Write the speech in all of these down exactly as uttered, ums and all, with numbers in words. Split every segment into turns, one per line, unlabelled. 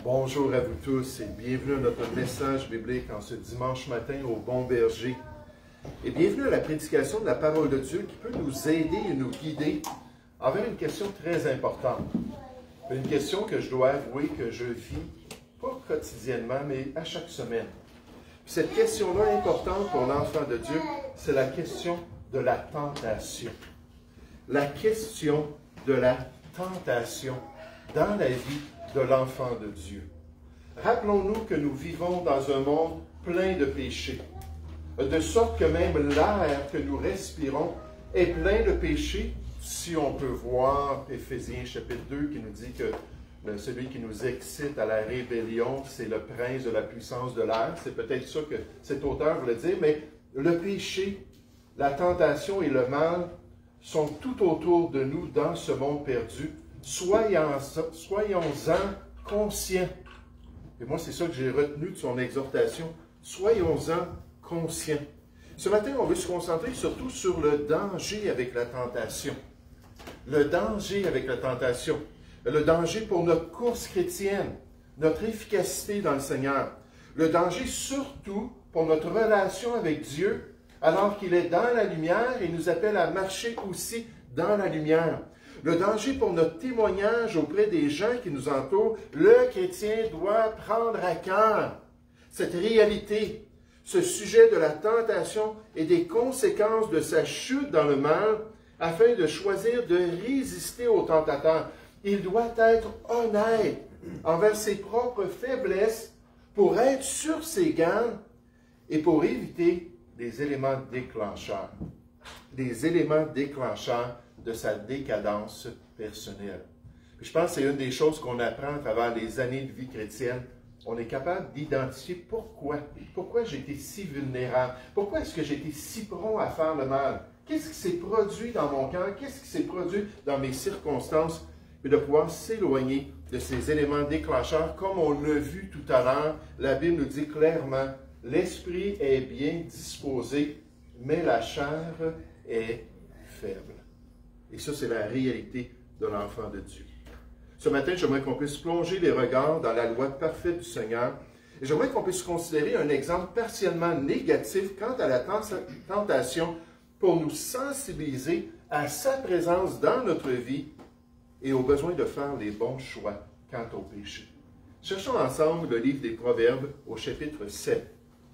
Bonjour à vous tous et bienvenue à notre message biblique en ce dimanche matin au Bon Berger. Et bienvenue à la prédication de la parole de Dieu qui peut nous aider et nous guider envers une question très importante. Une question que je dois avouer que je vis, pas quotidiennement, mais à chaque semaine. Cette question-là importante pour l'enfant de Dieu, c'est la question de la tentation. La question de la tentation dans la vie de l'enfant de Dieu. Rappelons-nous que nous vivons dans un monde plein de péchés, de sorte que même l'air que nous respirons est plein de péchés, si on peut voir Éphésiens chapitre deux qui nous dit que celui qui nous excite à la rébellion, c'est le prince de la puissance de l'air. C'est peut-être ça que cet auteur voulait dire, mais le péché, la tentation et le mal sont tout autour de nous dans ce monde perdu. Soyons-en soyons conscients. Et moi, c'est ça que j'ai retenu de son exhortation. Soyons-en conscients. Ce matin, on veut se concentrer surtout sur le danger avec la tentation. Le danger avec la tentation. Le danger pour notre course chrétienne, notre efficacité dans le Seigneur. Le danger surtout pour notre relation avec Dieu, alors qu'il est dans la lumière et nous appelle à marcher aussi dans la lumière. Le danger pour notre témoignage auprès des gens qui nous entourent. Le chrétien doit prendre à cœur cette réalité, ce sujet de la tentation et des conséquences de sa chute dans le mal, afin de choisir de résister au tentateur. Il doit être honnête envers ses propres faiblesses pour être sur ses gardes et pour éviter des éléments déclencheurs. Des éléments déclencheurs de sa décadence personnelle. Puis je pense que c'est une des choses qu'on apprend à travers les années de vie chrétienne. On est capable d'identifier pourquoi. Pourquoi j'ai été si vulnérable? Pourquoi est-ce que j'ai été si prompt à faire le mal? Qu'est-ce qui s'est produit dans mon cœur? Qu'est-ce qui s'est produit dans mes circonstances? Et de pouvoir s'éloigner de ces éléments déclencheurs. Comme on l'a vu tout à l'heure, la Bible nous dit clairement, l'esprit est bien disposé, mais la chair est faible. Et ça, c'est la réalité de l'enfant de Dieu. Ce matin, j'aimerais qu'on puisse plonger les regards dans la loi parfaite du Seigneur. Et j'aimerais qu'on puisse considérer un exemple partiellement négatif quant à la tentation pour nous sensibiliser à sa présence dans notre vie et au besoin de faire les bons choix quant au péché. Cherchons ensemble le livre des Proverbes au chapitre sept.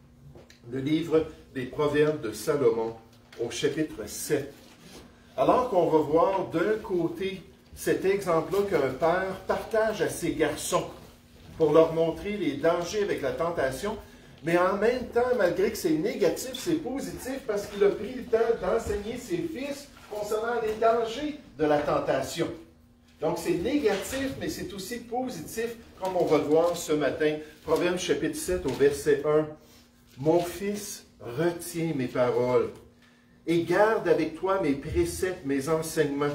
Le livre des Proverbes de Salomon au chapitre sept. Alors qu'on va voir d'un côté cet exemple-là qu'un père partage à ses garçons pour leur montrer les dangers avec la tentation, mais en même temps, malgré que c'est négatif, c'est positif parce qu'il a pris le temps d'enseigner ses fils concernant les dangers de la tentation. Donc c'est négatif, mais c'est aussi positif, comme on va le voir ce matin. Proverbe chapitre sept au verset un. « Mon fils, retiens mes paroles. Et garde avec toi mes préceptes, mes enseignements.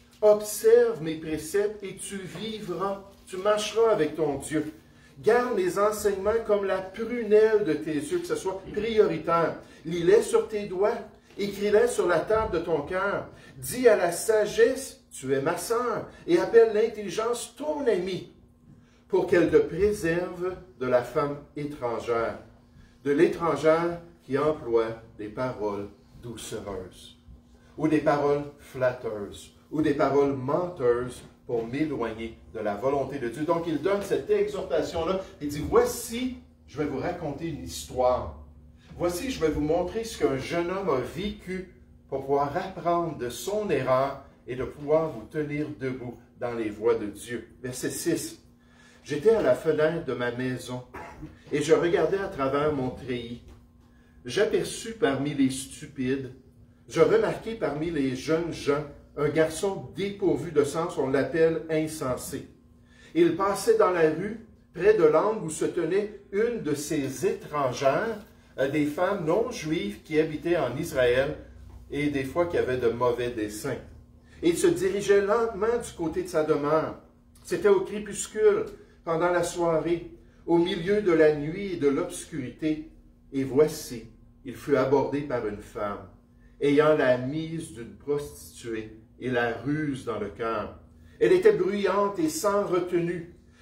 Observe mes préceptes et tu vivras, tu marcheras avec ton Dieu. Garde mes enseignements comme la prunelle de tes yeux, que ce soit prioritaire. Lis-les sur tes doigts, écris-les sur la table de ton cœur. Dis à la sagesse, tu es ma sœur, et appelle l'intelligence ton ami, pour qu'elle te préserve de la femme étrangère, de l'étrangère qui emploie des paroles doucereuses, ou des paroles flatteuses, ou des paroles menteuses pour m'éloigner de la volonté de Dieu. Donc, il donne cette exhortation-là. Il dit, voici, je vais vous raconter une histoire. Voici, je vais vous montrer ce qu'un jeune homme a vécu pour pouvoir apprendre de son erreur et de pouvoir vous tenir debout dans les voies de Dieu. Verset six. J'étais à la fenêtre de ma maison et je regardais à travers mon treillis. J'aperçus parmi les stupides, je remarquai parmi les jeunes gens un garçon dépourvu de sens, on l'appelle insensé. Il passait dans la rue, près de l'angle où se tenait une de ces étrangères, des femmes non juives qui habitaient en Israël et des fois qui avaient de mauvais desseins. Et il se dirigeait lentement du côté de sa demeure. C'était au crépuscule, pendant la soirée, au milieu de la nuit et de l'obscurité. Et voici, il fut abordé par une femme, ayant la mise d'une prostituée et la ruse dans le cœur. Elle était bruyante et sans retenue,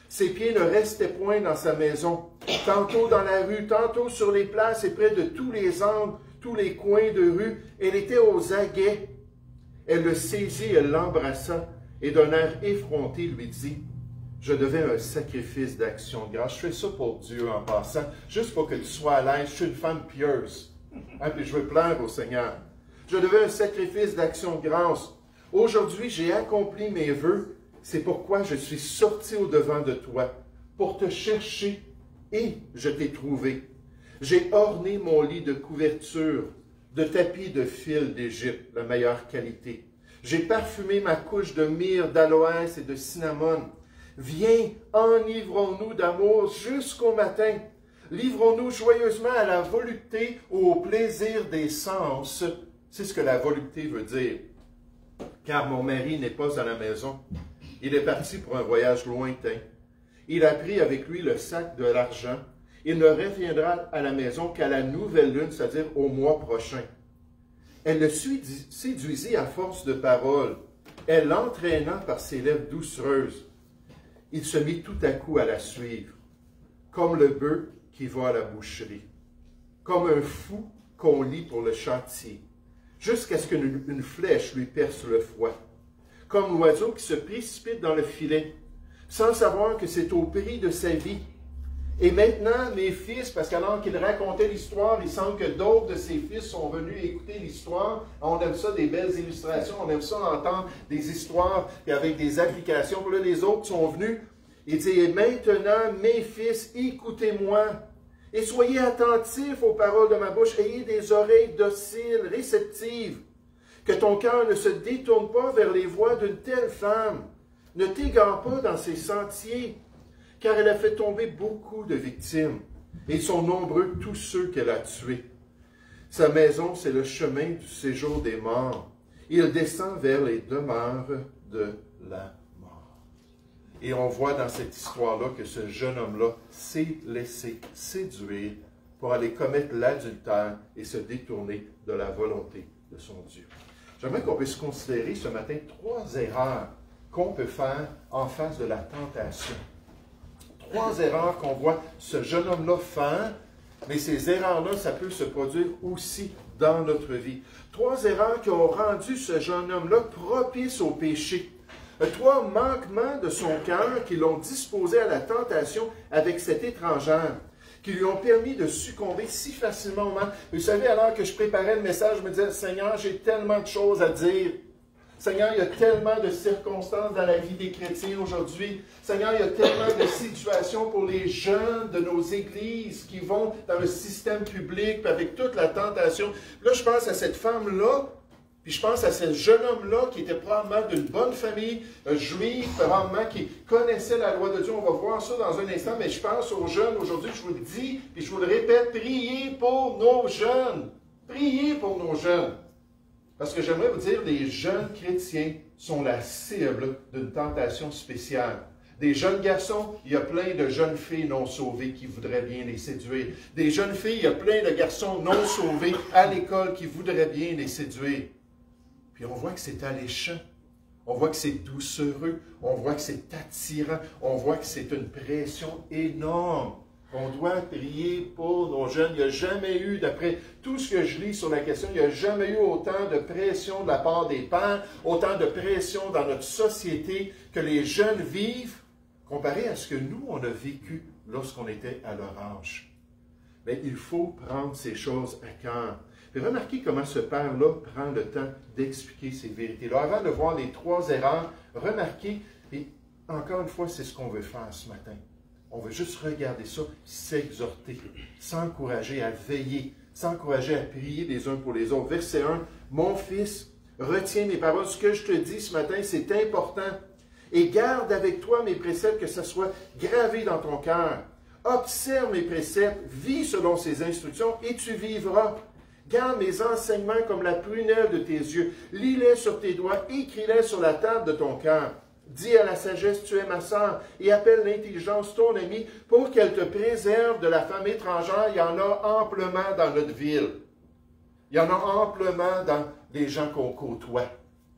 Ses pieds ne restaient point dans sa maison, tantôt dans la rue, tantôt sur les places et près de tous les angles, tous les coins de rue. Elle était aux aguets. Elle le saisit, elle l'embrassa, et d'un air effronté lui dit, « Je devais un sacrifice d'action de grâce. Je fais ça pour Dieu en passant, juste pour que tu sois à l'aise. Je suis une femme pieuse, hein, puis je veux plaire au Seigneur. Je devais un sacrifice d'action de grâce. Aujourd'hui, j'ai accompli mes vœux. C'est pourquoi je suis sorti au-devant de toi, pour te chercher, et je t'ai trouvé. J'ai orné mon lit de couverture, de tapis de fil d'Égypte, la meilleure qualité. J'ai parfumé ma couche de myrrhe, d'aloès et de cinnamone. Viens, enivrons-nous d'amour jusqu'au matin. Livrons-nous joyeusement à la volupté ou au plaisir des sens. C'est ce que la volupté veut dire. Car mon mari n'est pas à la maison. Il est parti pour un voyage lointain. Il a pris avec lui le sac de l'argent. Il ne reviendra à la maison qu'à la nouvelle lune, c'est-à-dire au mois prochain. Elle le séduisit à force de paroles. Elle l'entraîna par ses lèvres doucereuses. Il se mit tout à coup à la suivre, comme le bœuf qui va à la boucherie, comme un fou qu'on lie pour le châtier, jusqu'à ce qu'une une flèche lui perce le foie, comme l'oiseau qui se précipite dans le filet, sans savoir que c'est au prix de sa vie. Et maintenant, mes fils, parce qu'alors qu'il racontait l'histoire, il semble que d'autres de ses fils sont venus écouter l'histoire. On aime ça, des belles illustrations, on aime ça entendre des histoires avec des applications. Puis là, les autres sont venus. Il dit, et maintenant, mes fils, écoutez-moi, et soyez attentifs aux paroles de ma bouche, ayez des oreilles dociles, réceptives, que ton cœur ne se détourne pas vers les voies d'une telle femme, ne t'égare pas dans ses sentiers, car elle a fait tomber beaucoup de victimes, et ils sont nombreux tous ceux qu'elle a tués. Sa maison, c'est le chemin du séjour des morts. Il descend vers les demeures de la mort. Et on voit dans cette histoire-là que ce jeune homme-là s'est laissé séduire pour aller commettre l'adultère et se détourner de la volonté de son Dieu. J'aimerais qu'on puisse considérer ce matin trois erreurs qu'on peut faire en face de la tentation. Trois erreurs qu'on voit ce jeune homme-là faire, mais ces erreurs-là, ça peut se produire aussi dans notre vie. Trois erreurs qui ont rendu ce jeune homme-là propice au péché. Trois manquements de son cœur qui l'ont disposé à la tentation avec cette étrangère, qui lui ont permis de succomber si facilement au mal. Vous savez, alors que je préparais le message, je me disais, Seigneur, j'ai tellement de choses à dire. Seigneur, il y a tellement de circonstances dans la vie des chrétiens aujourd'hui. Seigneur, il y a tellement de situations pour les jeunes de nos églises qui vont dans le système public, puis avec toute la tentation. Là, je pense à cette femme-là, puis je pense à ce jeune homme-là qui était probablement d'une bonne famille euh, juive, probablement qui connaissait la loi de Dieu. On va voir ça dans un instant, mais je pense aux jeunes aujourd'hui, je vous le dis, puis je vous le répète, priez pour nos jeunes. Priez pour nos jeunes. Parce que j'aimerais vous dire, les jeunes chrétiens sont la cible d'une tentation spéciale. Des jeunes garçons, il y a plein de jeunes filles non sauvées qui voudraient bien les séduire. Des jeunes filles, il y a plein de garçons non sauvés à l'école qui voudraient bien les séduire. Puis on voit que c'est alléchant, on voit que c'est doucereux, on voit que c'est attirant, on voit que c'est une pression énorme. On doit prier pour nos jeunes. Il n'y a jamais eu, d'après tout ce que je lis sur la question, il n'y a jamais eu autant de pression de la part des pères, autant de pression dans notre société que les jeunes vivent, comparé à ce que nous, on a vécu lorsqu'on était à leur âge. Mais il faut prendre ces choses à cœur. Puis remarquez comment ce père-là prend le temps d'expliquer ces vérités-là. Avant de voir les trois erreurs, remarquez, et encore une fois, c'est ce qu'on veut faire ce matin. On veut juste regarder ça, s'exhorter, s'encourager à veiller, s'encourager à prier les uns pour les autres. Verset un, « Mon fils, retiens mes paroles. Ce que je te dis ce matin, c'est important. Et garde avec toi mes préceptes, que ça soit gravé dans ton cœur. Observe mes préceptes, vis selon ces instructions, et tu vivras. Garde mes enseignements comme la prunelle de tes yeux. Lis-les sur tes doigts, écris-les sur la table de ton cœur. Dis à la sagesse, tu es ma sœur, et appelle l'intelligence ton ami, pour qu'elle te préserve de la femme étrangère. Il y en a amplement dans notre ville. Il y en a amplement dans les gens qu'on côtoie.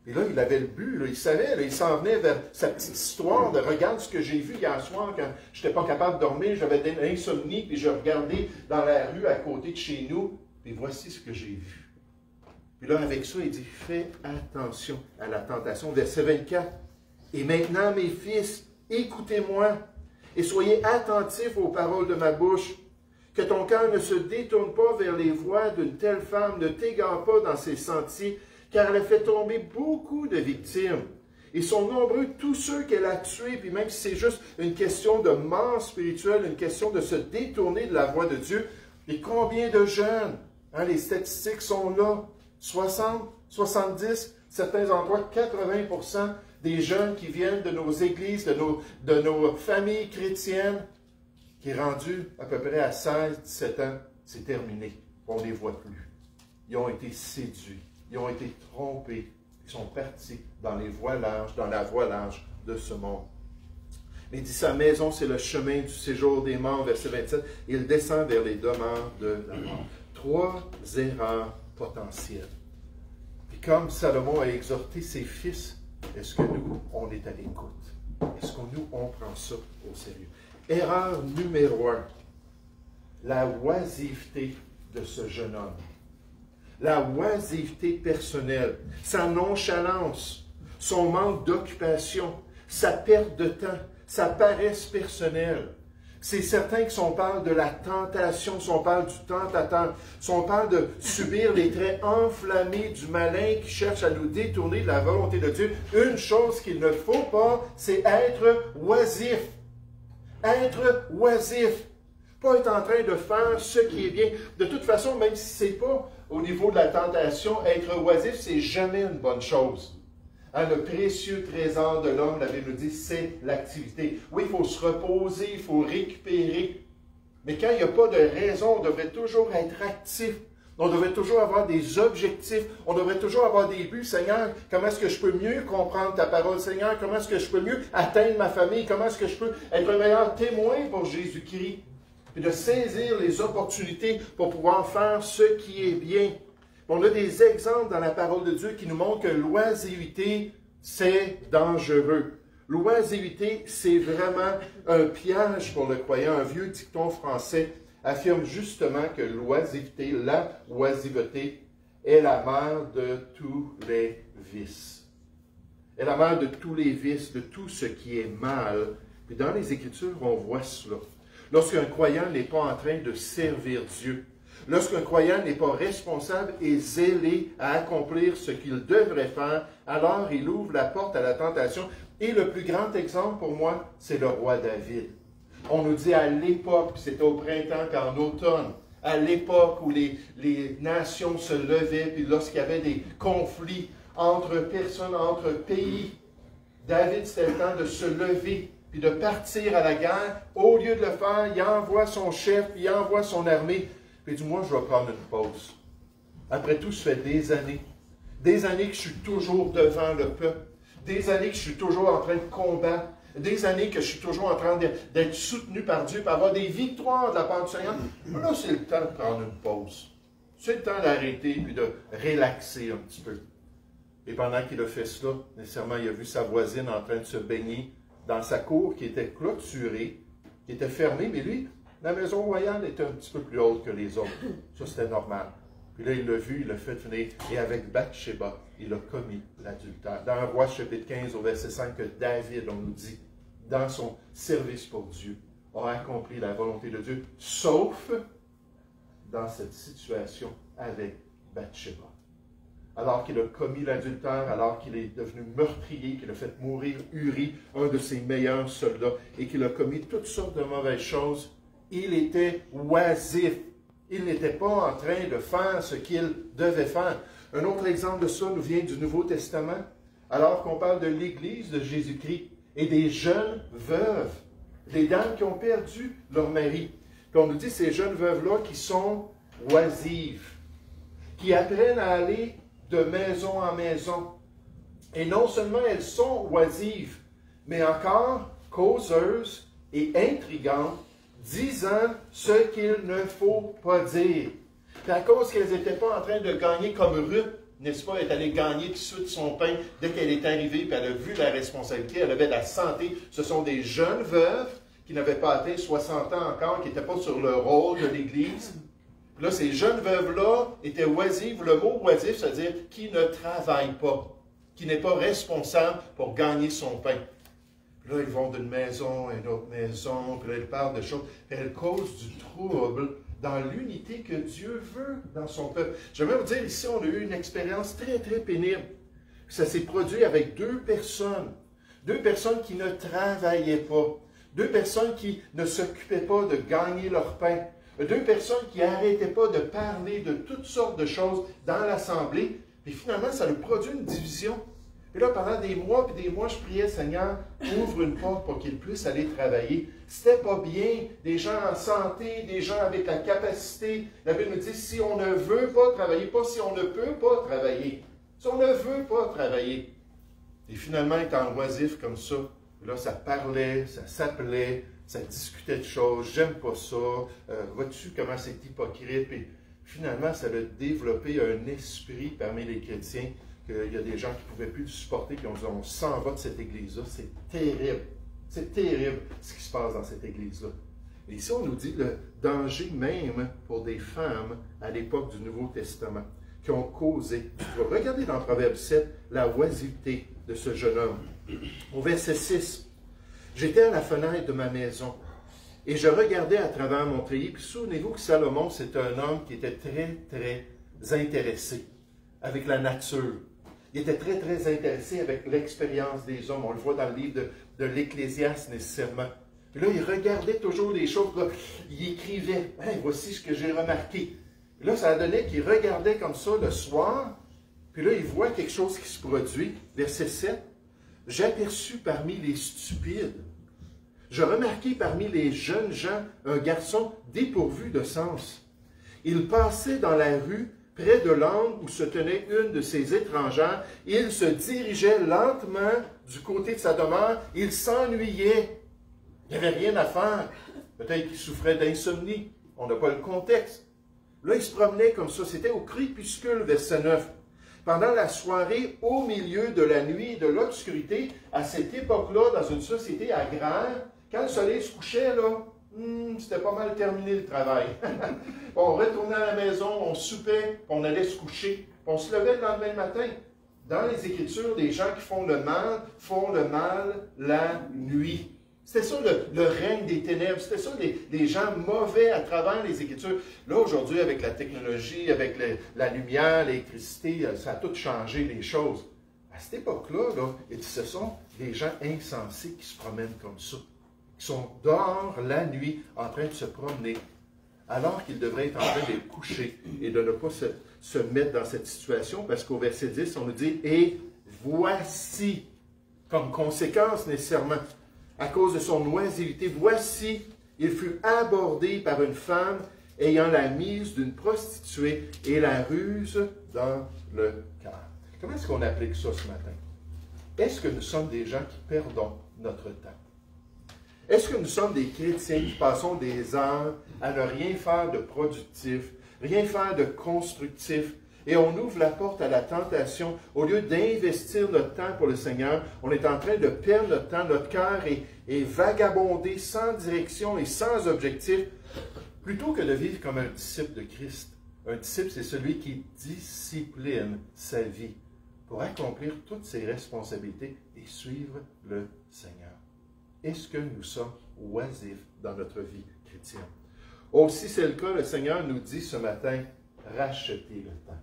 Et là, il avait le but, là, il savait, là, il s'en venait vers sa petite histoire de « Regarde ce que j'ai vu hier soir quand je n'étais pas capable de dormir, j'avais de l'insomnie, puis je regardais dans la rue à côté de chez nous, et voici ce que j'ai vu. » Puis là, avec ça, il dit « Fais attention à la tentation. » Verset vingt-quatre. « Et maintenant, mes fils, écoutez-moi, et soyez attentifs aux paroles de ma bouche. Que ton cœur ne se détourne pas vers les voies d'une telle femme, ne t'égare pas dans ses sentiers, car elle a fait tomber beaucoup de victimes. Et sont nombreux tous ceux qu'elle a tués, puis même si c'est juste une question de mort spirituelle, une question de se détourner de la voie de Dieu, et combien de jeunes, hein, les statistiques sont là, soixante, soixante-dix, certains endroits, quatre-vingts pour cent des jeunes qui viennent de nos églises, de nos, de nos familles chrétiennes, qui est rendu à peu près à seize, dix-sept ans, c'est terminé. On ne les voit plus. Ils ont été séduits. Ils ont été trompés. Ils sont partis dans les voies larges, dans la voie large de ce monde. Mais il dit, sa maison, c'est le chemin du séjour des morts, verset vingt-sept. Il descend vers les demeures de la mort. Trois erreurs potentielles. Puis comme Salomon a exhorté ses fils, est-ce que nous, on est à l'écoute? Est-ce que nous, on prend ça au sérieux? Erreur numéro un, la oisiveté de ce jeune homme. La oisiveté personnelle, sa nonchalance, son manque d'occupation, sa perte de temps, sa paresse personnelle. C'est certain que si on parle de la tentation, si on parle du tentateur, si on parle de subir les traits enflammés du malin qui cherche à nous détourner de la volonté de Dieu, une chose qu'il ne faut pas, c'est être oisif. Être oisif. Pas être en train de faire ce qui est bien. De toute façon, même si ce n'est pas au niveau de la tentation, être oisif, c'est jamais une bonne chose. Hein, le précieux trésor de l'homme, la Bible nous dit, c'est l'activité. Oui, il faut se reposer, il faut récupérer. Mais quand il n'y a pas de raison, on devrait toujours être actif. On devrait toujours avoir des objectifs. On devrait toujours avoir des buts. Seigneur, comment est-ce que je peux mieux comprendre ta parole? Seigneur, comment est-ce que je peux mieux atteindre ma famille? Comment est-ce que je peux être un meilleur témoin pour Jésus-Christ? Puis de saisir les opportunités pour pouvoir faire ce qui est bien. On a des exemples dans la parole de Dieu qui nous montrent que l'oisiveté, c'est dangereux. L'oisiveté, c'est vraiment un piège pour le croyant. Un vieux dicton français affirme justement que l'oisiveté, la oisiveté, est la mère de tous les vices. Est la mère de tous les vices, de tout ce qui est mal. Puis dans les Écritures, on voit cela. Lorsqu'un croyant n'est pas en train de servir Dieu, lorsqu'un croyant n'est pas responsable et zélé à accomplir ce qu'il devrait faire, alors il ouvre la porte à la tentation. Et le plus grand exemple pour moi, c'est le roi David. On nous dit à l'époque, c'était au printemps qu'en automne, à l'époque où les, les nations se levaient, puis lorsqu'il y avait des conflits entre personnes, entre pays, David, c'était le temps de se lever, puis de partir à la guerre. Au lieu de le faire, il envoie son chef, puis il envoie son armée. Puis il dit, moi, je vais prendre une pause. Après tout, ça fait des années. Des années que je suis toujours devant le peuple. Des années que je suis toujours en train de combattre. Des années que je suis toujours en train d'être soutenu par Dieu, pour avoir des victoires de la part du Seigneur. Là, c'est le temps de prendre une pause. C'est le temps d'arrêter puis de relaxer un petit peu. Et pendant qu'il a fait cela, nécessairement, il a vu sa voisine en train de se baigner dans sa cour qui était clôturée, qui était fermée, mais lui, la maison royale était un petit peu plus haute que les autres. Ça, c'était normal. Puis là, il l'a vu, il l'a fait venir, et avec Bathsheba, il a commis l'adultère. Dans Roi chapitre quinze, au verset cinq, que David, on nous dit, dans son service pour Dieu, a accompli la volonté de Dieu, sauf dans cette situation avec Bathsheba. Alors qu'il a commis l'adultère, alors qu'il est devenu meurtrier, qu'il a fait mourir Uri, un de ses meilleurs soldats, et qu'il a commis toutes sortes de mauvaises choses, il était oisif. Il n'était pas en train de faire ce qu'il devait faire. Un autre exemple de ça nous vient du Nouveau Testament, alors qu'on parle de l'Église de Jésus-Christ et des jeunes veuves, des dames qui ont perdu leur mari. Puis on nous dit ces jeunes veuves-là qui sont oisives, qui apprennent à aller de maison en maison. Et non seulement elles sont oisives, mais encore causeuses et intrigantes, disant ce qu'il ne faut pas dire. Puis à cause qu'elles n'étaient pas en train de gagner comme Ruth, n'est-ce pas, est allée gagner tout de suite son pain dès qu'elle est arrivée, puis elle a vu la responsabilité, elle avait la santé. Ce sont des jeunes veuves qui n'avaient pas atteint soixante ans encore, qui n'étaient pas sur le rôle de l'Église. Puis là, ces jeunes veuves-là étaient oisives. Le mot oisif, c'est-à-dire qui ne travaille pas, qui n'est pas responsable pour gagner son pain. Puis là, ils vont d'une maison à une autre maison, puis là, ils parlent de choses, puis elles causent du trouble dans l'unité que Dieu veut dans son peuple. J'aimerais vous dire, ici, on a eu une expérience très, très pénible. Ça s'est produit avec deux personnes. Deux personnes qui ne travaillaient pas. Deux personnes qui ne s'occupaient pas de gagner leur pain. Deux personnes qui n'arrêtaient pas de parler de toutes sortes de choses dans l'assemblée. Puis finalement, ça a produit une division. Et là, pendant des mois et des mois, je priais, Seigneur, ouvre une porte pour qu'ils puissent aller travailler. C'était pas bien, des gens en santé, des gens avec la capacité. La Bible nous dit, si on ne veut pas travailler, pas si on ne peut pas travailler. Si on ne veut pas travailler. Et finalement, étant oisif comme ça, là, ça parlait, ça s'appelait, ça discutait de choses, j'aime pas ça, euh, vois-tu comment c'est hypocrite. Et finalement, ça a développé un esprit parmi les chrétiens, qu'il y a des gens qui ne pouvaient plus le supporter, puis on dit, on s'en va de cette église-là. C'est terrible. C'est terrible ce qui se passe dans cette église-là. Et ici, on nous dit le danger même pour des femmes à l'époque du Nouveau Testament, qui ont causé. Regardez dans Proverbe sept la oisiveté de ce jeune homme. Au verset six, « J'étais à la fenêtre de ma maison, et je regardais à travers mon treillis. » Puis souvenez-vous que Salomon, c'est un homme qui était très, très intéressé avec la nature. Il était très, très intéressé avec l'expérience des hommes. On le voit dans le livre de, de l'Ecclésiaste nécessairement. Puis là, il regardait toujours les choses. Là, il écrivait, hey, « Voici ce que j'ai remarqué. » Puis là, ça a donné qu'il regardait comme ça le soir. Puis là, il voit quelque chose qui se produit. Verset sept. « J'aperçus parmi les stupides. Je remarquai parmi les jeunes gens un garçon dépourvu de sens. Il passait dans la rue près de l'angle où se tenait une de ses étrangères. Il se dirigeait lentement du côté de sa demeure. Il s'ennuyait. Il n'y avait rien à faire. Peut-être qu'il souffrait d'insomnie. On n'a pas le contexte. Là, il se promenait comme ça. C'était au crépuscule, verset neuf. Pendant la soirée, au milieu de la nuit et de l'obscurité, à cette époque-là, dans une société agraire, quand le soleil se couchait, là, hmm, c'était pas mal terminé le travail. On retournait à la maison, on soupait, on allait se coucher, on se levait le lendemain matin. Dans les Écritures, des gens qui font le mal, font le mal la nuit. C'était ça le, le règne des ténèbres, c'était ça les, les gens mauvais à travers les Écritures. Là, aujourd'hui, avec la technologie, avec le, la lumière, l'électricité, ça a tout changé les choses. À cette époque-là, là, ce sont des gens insensés qui se promènent comme ça, qui sont dehors la nuit en train de se promener, alors qu'ils devraient être en train de coucher et de ne pas se, se mettre dans cette situation, parce qu'au verset dix, on nous dit « Et voici », comme conséquence nécessairement, à cause de son oisiveté, voici, il fut abordé par une femme ayant la mise d'une prostituée et la ruse dans le cœur. Comment est-ce qu'on applique ça ce matin? Est-ce que nous sommes des gens qui perdons notre temps? Est-ce que nous sommes des chrétiens qui passons des heures à ne rien faire de productif, rien faire de constructif, et on ouvre la porte à la tentation, au lieu d'investir notre temps pour le Seigneur, on est en train de perdre notre temps, notre cœur est, est vagabondé sans direction et sans objectif, plutôt que de vivre comme un disciple de Christ. Un disciple, c'est celui qui discipline sa vie pour accomplir toutes ses responsabilités et suivre le Seigneur. Est-ce que nous sommes oisifs dans notre vie chrétienne? Aussi, c'est le cas, le Seigneur nous dit ce matin, rachetez le temps.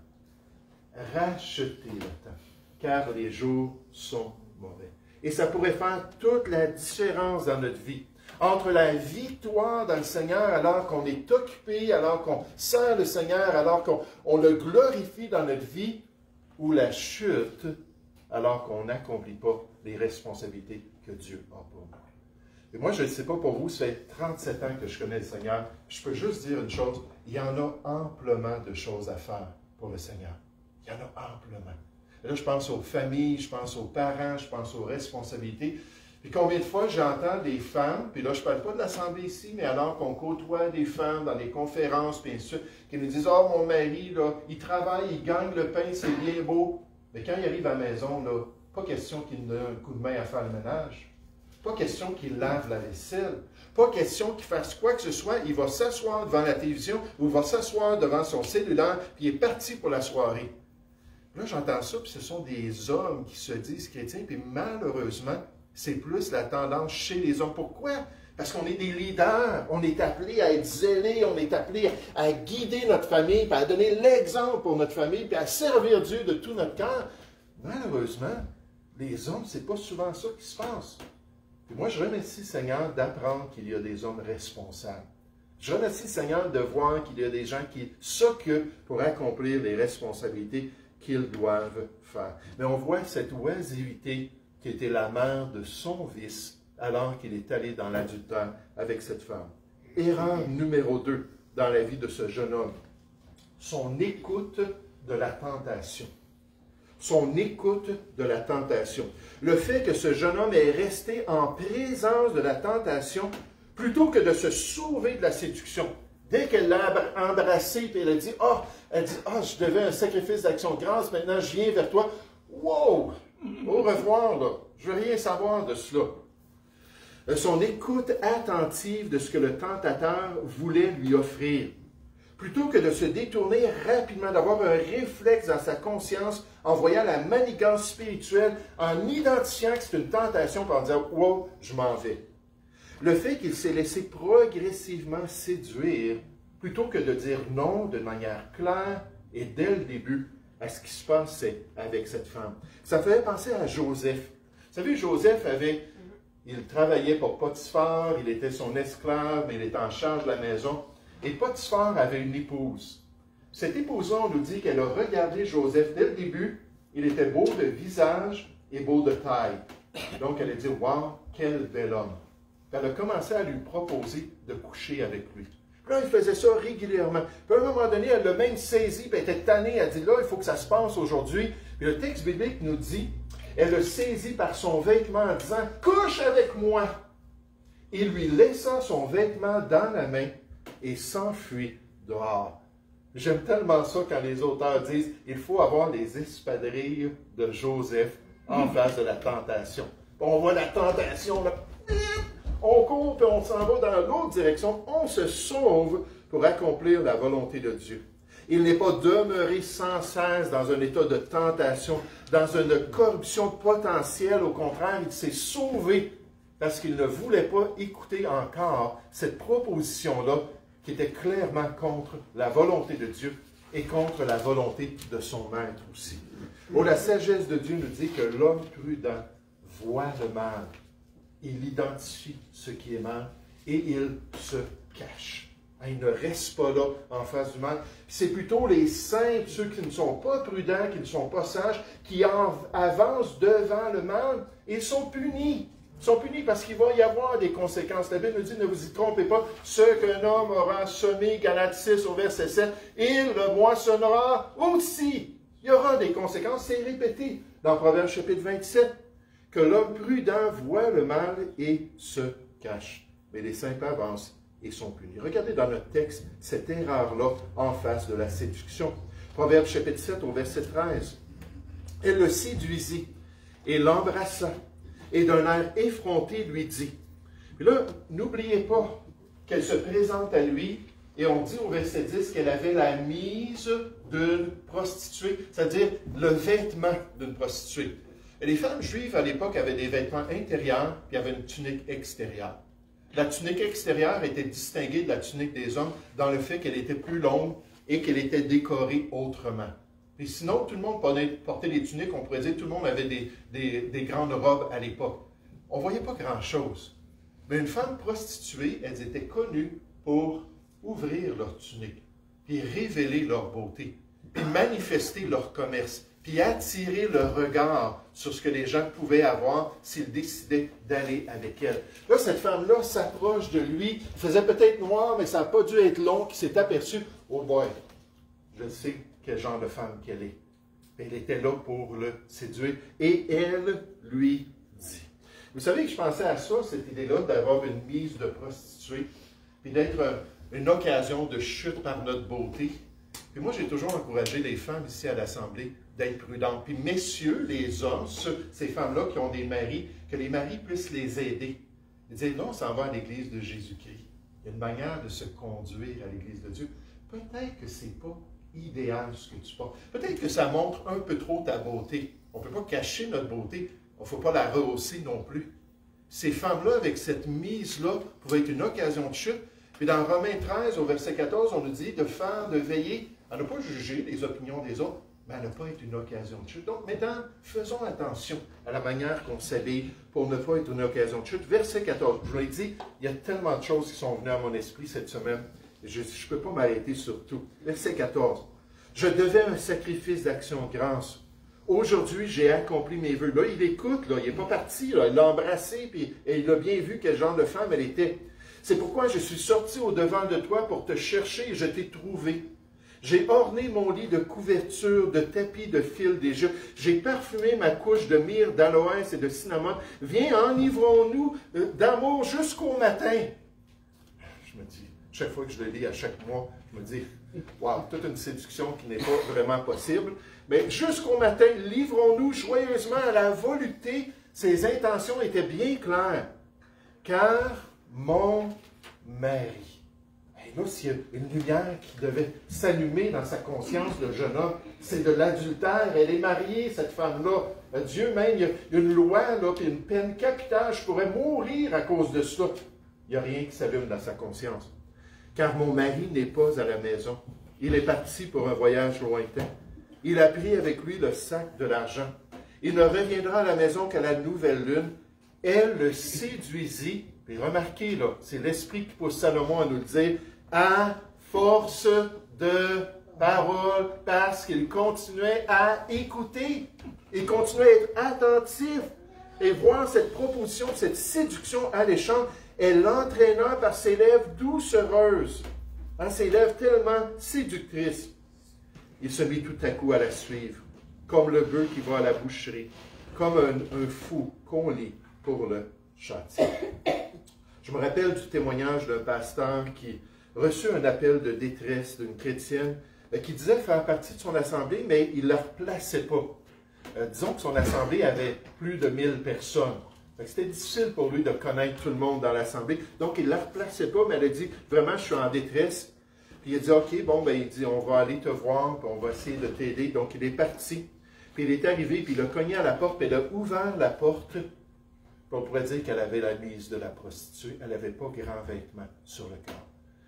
Rachetez le temps, car les jours sont mauvais. Et ça pourrait faire toute la différence dans notre vie. Entre la victoire dans le Seigneur alors qu'on est occupé, alors qu'on sent le Seigneur, alors qu'on on le glorifie dans notre vie, ou la chute alors qu'on n'accomplit pas les responsabilités que Dieu a pour nous. Et moi, je ne sais pas pour vous, ça fait trente-sept ans que je connais le Seigneur. Je peux juste dire une chose, il y en a amplement de choses à faire pour le Seigneur. Il y en a amplement. Et là, je pense aux familles, je pense aux parents, je pense aux responsabilités. Puis combien de fois j'entends des femmes, puis là je ne parle pas de l'Assemblée ici, mais alors qu'on côtoie des femmes dans des conférences, puis ainsi de suite, qui nous disent « Ah, oh, mon mari, là, il travaille, il gagne le pain, c'est bien beau. » Mais quand il arrive à la maison, là, pas question qu'il donne un coup de main à faire le ménage. Pas question qu'il lave la vaisselle. Pas question qu'il fasse quoi que ce soit. Il va s'asseoir devant la télévision ou il va s'asseoir devant son cellulaire, puis il est parti pour la soirée. Là, j'entends ça, puis ce sont des hommes qui se disent chrétiens, puis malheureusement, c'est plus la tendance chez les hommes. Pourquoi? Parce qu'on est des leaders, on est appelés à être zélés, on est appelés à guider notre famille, puis à donner l'exemple pour notre famille, puis à servir Dieu de tout notre cœur. Malheureusement, les hommes, c'est pas souvent ça qui se passe. Et moi, je remercie le Seigneur d'apprendre qu'il y a des hommes responsables. Je remercie le Seigneur de voir qu'il y a des gens qui s'occupent pour accomplir les responsabilités qu'ils doivent faire. Mais on voit cette oisiveté qui était la mère de son vice alors qu'il est allé dans l'adultère avec cette femme. Erreur numéro deux dans la vie de ce jeune homme, son écoute de la tentation. Son écoute de la tentation. Le fait que ce jeune homme est resté en présence de la tentation plutôt que de se sauver de la séduction. Dès qu'elle l'a embrassé et elle a dit « Ah, oh, elle dit, ah, oh, je devais un sacrifice d'action de grâce, maintenant je viens vers toi. » Wow! Au revoir, là. Je ne veux rien savoir de cela. Son écoute attentive de ce que le tentateur voulait lui offrir. Plutôt que de se détourner rapidement, d'avoir un réflexe dans sa conscience en voyant la manigance spirituelle, en identifiant que c'est une tentation, pour en dire « Wow, je m'en vais ». Le fait qu'il s'est laissé progressivement séduire, plutôt que de dire non de manière claire et dès le début à ce qui se passait avec cette femme. Ça fait penser à Joseph. Vous savez, Joseph avait, il travaillait pour Potiphar, il était son esclave, mais il était en charge de la maison. Et Potiphar avait une épouse. Cette épouse-là, on nous dit qu'elle a regardé Joseph dès le début. Il était beau de visage et beau de taille. Donc, elle a dit, « Wow, quel bel homme! » Elle a commencé à lui proposer de coucher avec lui. Puis là, il faisait ça régulièrement. Puis à un moment donné, elle l'a même saisi, puis elle était tannée. Elle dit, « Là, il faut que ça se passe aujourd'hui. » Puis le texte biblique nous dit, elle le saisit par son vêtement en disant, « Couche avec moi! » Il lui laissa son vêtement dans la main et s'enfuit dehors. J'aime tellement ça quand les auteurs disent il faut avoir les espadrilles de Joseph en face de la tentation. On voit la tentation, là, on court et on s'en va dans l'autre direction, on se sauve pour accomplir la volonté de Dieu. Il n'est pas demeuré sans cesse dans un état de tentation, dans une corruption potentielle. Au contraire, il s'est sauvé parce qu'il ne voulait pas écouter encore cette proposition-là qui était clairement contre la volonté de Dieu et contre la volonté de son maître aussi. Oh, la sagesse de Dieu nous dit que l'homme prudent voit le mal, il identifie ce qui est mal et il se cache. Il ne reste pas là en face du mal. C'est plutôt les simples, ceux qui ne sont pas prudents, qui ne sont pas sages, qui en avancent devant le mal et ils sont punis. Ils sont punis parce qu'il va y avoir des conséquences. La Bible nous dit, ne vous y trompez pas, ce qu'un homme aura semé, Galates six au verset sept, il le moissonnera aussi. Il y aura des conséquences, c'est répété dans Proverbe chapitre vingt-sept, que l'homme prudent voit le mal et se cache. Mais les simples avancent et sont punis. Regardez dans notre texte cette erreur-là en face de la séduction. Proverbe chapitre sept au verset treize. Elle le séduisit et l'embrassa et d'un air effronté lui dit. Puis là, n'oubliez pas qu'elle se présente à lui et on dit au verset dix qu'elle avait la mise d'une prostituée, c'est-à-dire le vêtement d'une prostituée. Et les femmes juives à l'époque avaient des vêtements intérieurs puis avaient une tunique extérieure. La tunique extérieure était distinguée de la tunique des hommes dans le fait qu'elle était plus longue et qu'elle était décorée autrement. Et sinon, tout le monde portait des tuniques, on pourrait dire que tout le monde avait des, des, des grandes robes à l'époque. On ne voyait pas grand-chose. Mais une femme prostituée, elles étaient connues pour ouvrir leur tunique, puis révéler leur beauté, puis manifester leur commerce, puis attirer le regard sur ce que les gens pouvaient avoir s'ils décidaient d'aller avec elle. Là, cette femme-là s'approche de lui. Il faisait peut-être noir, mais ça n'a pas dû être long, qui s'est aperçu. Oh boy, je sais quel genre de femme qu'elle est. Elle était là pour le séduire. Et elle lui dit. Vous savez que je pensais à ça, cette idée-là, d'avoir une mise de prostituée, puis d'être une occasion de chute par notre beauté. Puis moi, j'ai toujours encouragé les femmes ici à l'Assemblée d'être prudentes. Puis messieurs, les hommes, ceux, ces femmes-là qui ont des maris, que les maris puissent les aider. Ils disent, non, on s'en va à l'Église de Jésus-Christ. Il y a une manière de se conduire à l'Église de Dieu. Peut-être que ce n'est pas idéal ce que tu portes. Peut-être que ça montre un peu trop ta beauté. On ne peut pas cacher notre beauté. Il ne faut pas la rehausser non plus. Ces femmes-là, avec cette mise-là, pouvaient être une occasion de chute. Puis dans Romains treize, au verset quatorze, on nous dit de faire, de veiller, à ne pas juger les opinions des autres, mais à ne pas être une occasion de chute. Donc maintenant, faisons attention à la manière qu'on s'habille pour ne pas être une occasion de chute. Verset quatorze, je vous l'ai dit, il y a tellement de choses qui sont venues à mon esprit cette semaine. Je ne peux pas m'arrêter sur tout. Verset quatorze. Je devais un sacrifice d'action de grâce. Aujourd'hui, j'ai accompli mes vœux. Là, il écoute, là, il n'est pas parti, là, il l'a embrassé, puis, et il a bien vu quel genre de femme elle était. C'est pourquoi je suis sorti au-devant de toi pour te chercher et je t'ai trouvé. J'ai orné mon lit de couvertures, de tapis, de fils d'Égypte. J'ai parfumé ma couche de myrrhe, d'aloès et de cinnamon. Viens, enivrons-nous d'amour jusqu'au matin. Je me dis, chaque fois que je le lis, à chaque mois, je me dis, wow, toute une séduction qui n'est pas vraiment possible. Mais jusqu'au matin, livrons-nous joyeusement à la volupté. Ses intentions étaient bien claires. Car mon mari. Et là, s'il y a une lumière qui devait s'allumer dans sa conscience, le jeune homme, c'est de l'adultère. Elle est mariée, cette femme-là. Dieu même, il y a une loi, là, puis une peine capitale. Je pourrais mourir à cause de cela. Il n'y a rien qui s'allume dans sa conscience. Car mon mari n'est pas à la maison. Il est parti pour un voyage lointain. Il a pris avec lui le sac de l'argent. Il ne reviendra à la maison qu'à la nouvelle lune. Elle le séduisit. Et remarquez, là, c'est l'esprit qui pousse Salomon à nous le dire, à force de paroles, parce qu'il continuait à écouter. Il continuait à être attentif et voir cette proposition, cette séduction alléchante. Elle l'entraîna par ses lèvres doucereuses, hein, ses lèvres tellement séductrices. Il se mit tout à coup à la suivre, comme le bœuf qui va à la boucherie, comme un, un fou qu'on lit pour le châtier. Je me rappelle du témoignage d'un pasteur qui reçut un appel de détresse d'une chrétienne qui disait faire partie de son assemblée, mais il ne la replaçait pas. Euh, disons que son assemblée avait plus de mille personnes. C'était difficile pour lui de connaître tout le monde dans l'assemblée. Donc, il ne la replaçait pas, mais elle a dit, vraiment, je suis en détresse. Puis il a dit, OK, bon, ben, il dit, on va aller te voir, puis on va essayer de t'aider. Donc, il est parti. Puis il est arrivé, puis il a cogné à la porte, puis il a ouvert la porte. On pourrait dire qu'elle avait la mise de la prostituée. Elle n'avait pas grand vêtement sur le corps.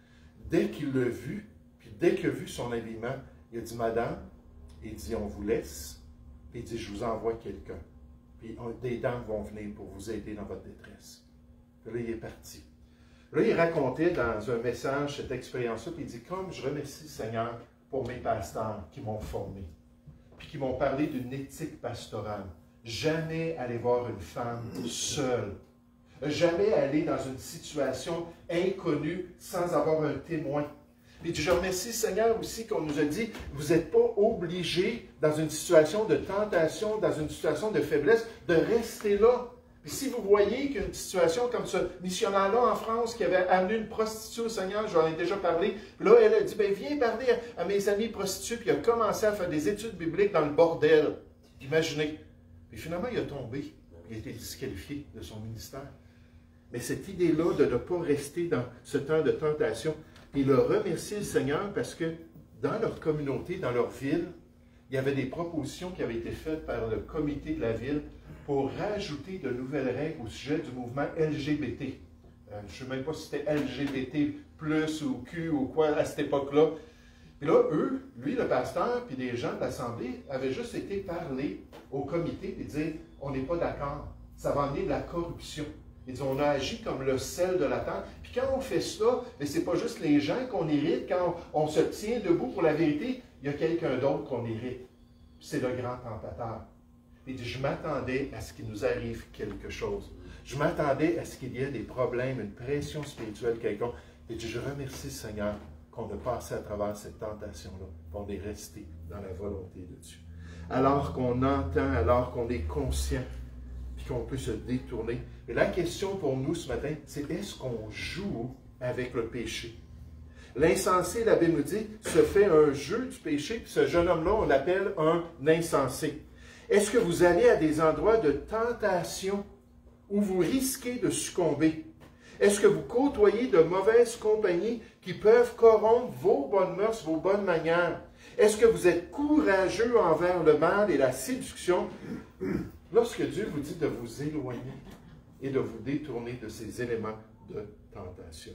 Dès qu'il l'a vu, puis dès qu'il a vu son habillement, il a dit, Madame, il dit, on vous laisse. Puis il dit, je vous envoie quelqu'un. Puis des dames vont venir pour vous aider dans votre détresse. Puis là, il est parti. Là, il racontait dans un message cette expérience-là, puis il dit, comme je remercie le Seigneur pour mes pasteurs qui m'ont formé, puis qui m'ont parlé d'une éthique pastorale. Jamais aller voir une femme seule. Jamais aller dans une situation inconnue sans avoir un témoin. Puis je remercie le Seigneur aussi qu'on nous a dit, vous n'êtes pas obligés dans une situation de tentation, dans une situation de faiblesse, de rester là. Puis si vous voyez qu'une situation comme ce missionnaire-là en France qui avait amené une prostituée au Seigneur, j'en ai déjà parlé, là elle a dit, ben viens parler à, à mes amis prostituées, puis il a commencé à faire des études bibliques dans le bordel. Imaginez. Et finalement, il a tombé. Il a été disqualifié de son ministère. Mais cette idée-là de ne pas rester dans ce temps de tentation, il a remercié le Seigneur parce que dans leur communauté, dans leur ville, il y avait des propositions qui avaient été faites par le comité de la ville pour rajouter de nouvelles règles au sujet du mouvement L G B T. Euh, je ne sais même pas si c'était L G B T plus ou Q ou quoi à cette époque-là. Puis là, eux, lui, le pasteur, puis des gens de l'Assemblée, avaient juste été parler au comité et dire, on n'est pas d'accord, ça va amener de la corruption. Ils disent, on a agi comme le sel de la terre. Puis quand on fait ça, mais ce n'est pas juste les gens qu'on irrite, quand on, on se tient debout pour la vérité, il y a quelqu'un d'autre qu'on irrite. C'est le grand tentateur. Il dit, je m'attendais à ce qu'il nous arrive quelque chose. Je m'attendais à ce qu'il y ait des problèmes, une pression spirituelle quelconque. Il dit, je remercie le Seigneur qu'on a passé à travers cette tentation-là, qu'on est resté dans la volonté de Dieu. Alors qu'on entend, alors qu'on est conscient, puis qu'on peut se détourner. Et la question pour nous ce matin, c'est est-ce qu'on joue avec le péché? L'insensé, la Bible nous dit, se fait un jeu du péché, puis ce jeune homme-là, on l'appelle un insensé. Est-ce que vous allez à des endroits de tentation où vous risquez de succomber? Est-ce que vous côtoyez de mauvaises compagnies qui peuvent corrompre vos bonnes mœurs, vos bonnes manières? Est-ce que vous êtes courageux envers le mal et la séduction lorsque Dieu vous dit de vous éloigner et de vous détourner de ces éléments de tentation?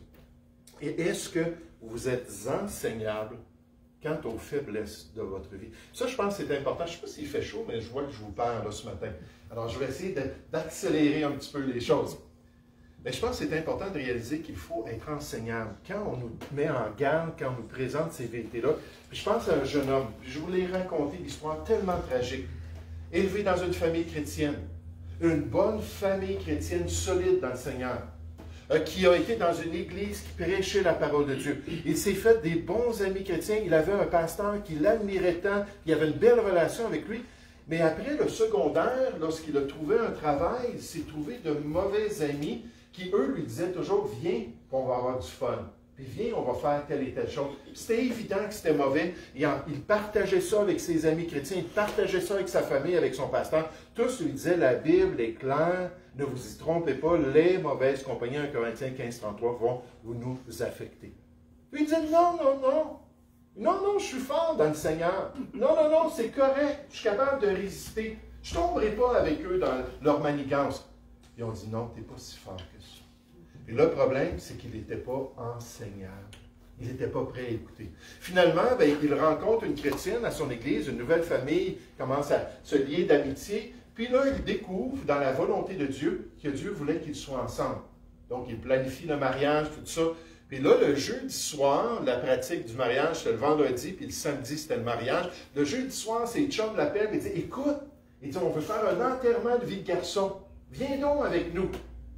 Et est-ce que vous êtes enseignable quant aux faiblesses de votre vie? Ça, je pense que c'est important. Je ne sais pas s'il fait chaud, mais je vois que je vous parle là, ce matin. Alors, je vais essayer d'accélérer un petit peu les choses. Mais je pense que c'est important de réaliser qu'il faut être enseignable. Quand on nous met en garde, quand on nous présente ces vérités-là, puis je pense à un jeune homme, puis je voulais raconter l'histoire tellement tragique. Élevé dans une famille chrétienne, une bonne famille chrétienne solide dans le Seigneur, euh, qui a été dans une église qui prêchait la parole de Dieu. Il s'est fait des bons amis chrétiens. Il avait un pasteur qui l'admirait tant, il avait une belle relation avec lui. Mais après le secondaire, lorsqu'il a trouvé un travail, il s'est trouvé de mauvais amis qui, eux, lui disaient toujours « Viens, on va avoir du fun. Puis viens, on va faire telle et telle chose. » C'était évident que c'était mauvais. Il, en, il partageait ça avec ses amis chrétiens, il partageait ça avec sa famille, avec son pasteur. Tous lui disaient « La Bible est claire, ne vous y trompez pas, les mauvaises compagnies, un Corinthiens quinze, trente-trois, vont nous affecter. » Puis il disait « Non, non, non. Non, non, je suis fort dans le Seigneur. Non, non, non, c'est correct. Je suis capable de résister. Je ne tomberai pas avec eux dans leur manigance. » Ils ont dit « Non, tu n'es pas si fort que ça. » Et le problème, c'est qu'il n'était pas enseignable. Il n'était pas prêt à écouter. Finalement, ben, il rencontre une chrétienne à son église, une nouvelle famille commence à se lier d'amitié. Puis là, il découvre dans la volonté de Dieu que Dieu voulait qu'ils soient ensemble. Donc, il planifie le mariage, tout ça. Puis là, le jeudi soir, la pratique du mariage, c'était le vendredi, puis le samedi, c'était le mariage. Le jeudi soir, ses chums l'appellent et disent « Écoute, il dit, on veut faire un enterrement de vie de garçon. Viens donc avec nous. »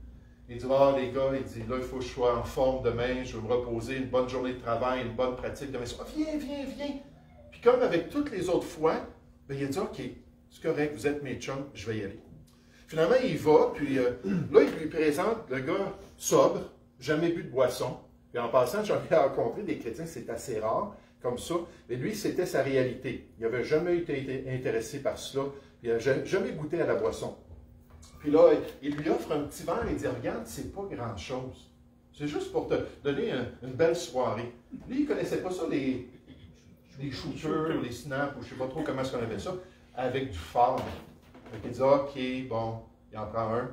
Il dit, ah, les gars, il dit, là, il faut que je sois en forme demain, je veux me reposer, une bonne journée de travail, une bonne pratique demain. Ah, viens, viens, viens. Puis comme avec toutes les autres fois, bien, il a dit, OK, c'est correct, vous êtes mes chums, je vais y aller. Finalement, il va, puis euh, là, il lui présente le gars sobre, jamais bu de boisson. Puis en passant, j'en ai rencontré des chrétiens, c'est assez rare, comme ça. Mais lui, c'était sa réalité. Il n'avait jamais été intéressé par cela, puis il n'a jamais goûté à la boisson. Puis là, il lui offre un petit verre et il dit, regarde, c'est pas grand-chose. C'est juste pour te donner un, une belle soirée. Lui, il ne connaissait pas ça, les, les shooters, les snaps, ou je ne sais pas trop comment est-ce qu'on appelle ça, avec du fort. Donc il dit, OK, bon, il en prend un,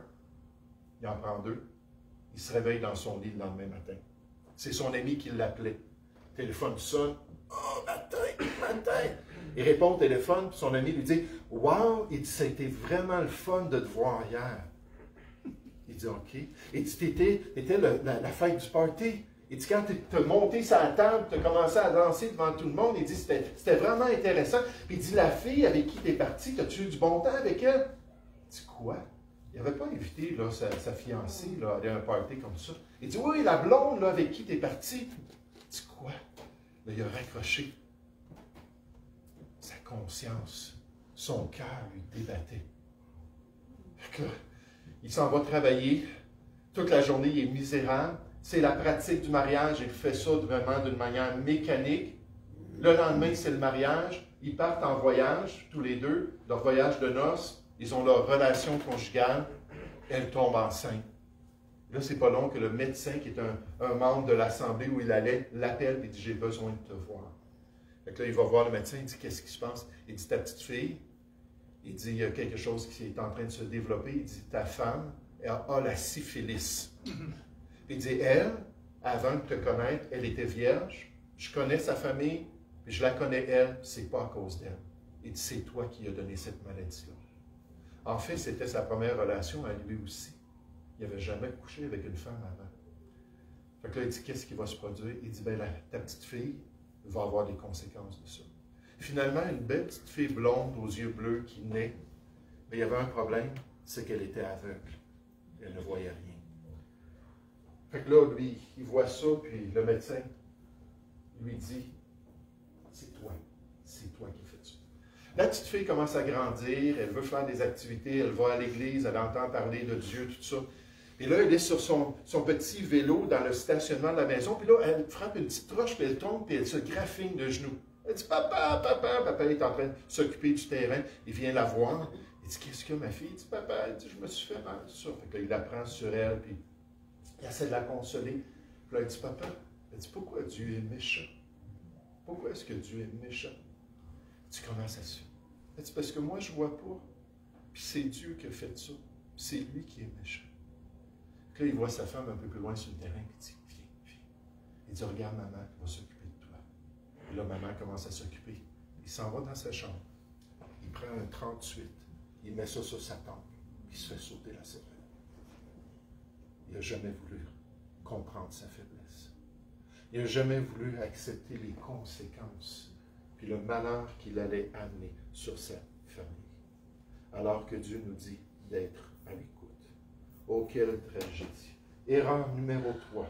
il en prend deux. Il se réveille dans son lit le lendemain matin. C'est son ami qui l'appelait. Le téléphone sonne. Oh, matin, matin. Il répond au téléphone, puis son ami lui dit, wow, il dit, ça a été vraiment le fun de te voir hier. Il dit, OK. Il dit, t'étais, t'étais le, la, la fête du party. Il dit, quand tu as monté sur la table, tu as commencé à danser devant tout le monde, il dit, c'était vraiment intéressant. Puis il dit, la fille avec qui tu es parti, as-tu eu du bon temps avec elle? Il dit, quoi? Il n'avait pas invité là, sa, sa fiancée là, à aller à un party comme ça. Il dit, oui, la blonde là, avec qui tu es parti. Il dit, quoi? Là, il a raccroché. Sa conscience, son cœur lui débattait. Là, il s'en va travailler. Toute la journée, il est misérable. C'est la pratique du mariage. Il fait ça vraiment d'une manière mécanique. Le lendemain, c'est le mariage. Ils partent en voyage, tous les deux, leur voyage de noces. Ils ont leur relation conjugale. Elle tombe enceinte. Là, c'est pas long que le médecin, qui est un, un membre de l'assemblée où il allait, l'appelle et dit, j'ai besoin de te voir. Fait que là, il va voir le médecin, il dit, qu'est-ce qui se passe? Il dit, ta petite fille, il dit, il y a quelque chose qui est en train de se développer. Il dit, ta femme, elle a la syphilis. Il dit, elle, avant de te connaître, elle était vierge. Je connais sa famille, puis je la connais elle, c'est pas à cause d'elle. Il dit, c'est toi qui as donné cette maladie-là. En fait, c'était sa première relation à lui aussi. Il n'avait jamais couché avec une femme avant. Fait que là, il dit, qu'est-ce qui va se produire? Il dit, ben, la, ta petite fille va avoir des conséquences de ça. Finalement, une belle petite fille blonde aux yeux bleus qui naît, mais il y avait un problème, c'est qu'elle était aveugle. Elle ne voyait rien. Fait que là, lui, il voit ça, puis le médecin lui dit, c'est toi, c'est toi qui fais ça. La petite fille commence à grandir, elle veut faire des activités, elle va à l'église, elle entend parler de Dieu, tout ça. Puis là, elle est sur son, son petit vélo dans le stationnement de la maison, puis là, elle frappe une petite roche, puis elle tombe, puis elle se graffine de genoux. Elle dit « Papa, papa! » Papa est en train de s'occuper du terrain, il vient la voir. Il dit « Qu'est-ce que ma fille? » Il dit « Papa, elle dit, je me suis fait mal, tout ça. » Fait que là, il la prend sur elle, puis il essaie de la consoler. Puis là, il dit « Papa, elle dit, pourquoi Dieu est méchant? Pourquoi est-ce que Dieu est méchant? » Tu commences à se faire. Elle dit « Parce que moi, je ne vois pas. Puis c'est Dieu qui a fait ça. C'est lui qui est méchant. » Puis là, il voit sa femme un peu plus loin sur le terrain, puis il dit « Viens, viens. » Il dit « Regarde maman qui va s'occuper de toi. » Puis là, maman commence à s'occuper. Il s'en va dans sa chambre. Il prend un trente-huit. Il met ça sur sa tempe. Puis il se fait sauter la cervelle. Il n'a jamais voulu comprendre sa faiblesse. Il n'a jamais voulu accepter les conséquences puis le malheur qu'il allait amener sur sa famille. Alors que Dieu nous dit d'être à l'écoute. Oh, quelle tragédie. Erreur numéro trois.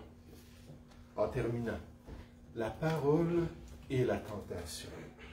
En terminant, la parole et la tentation.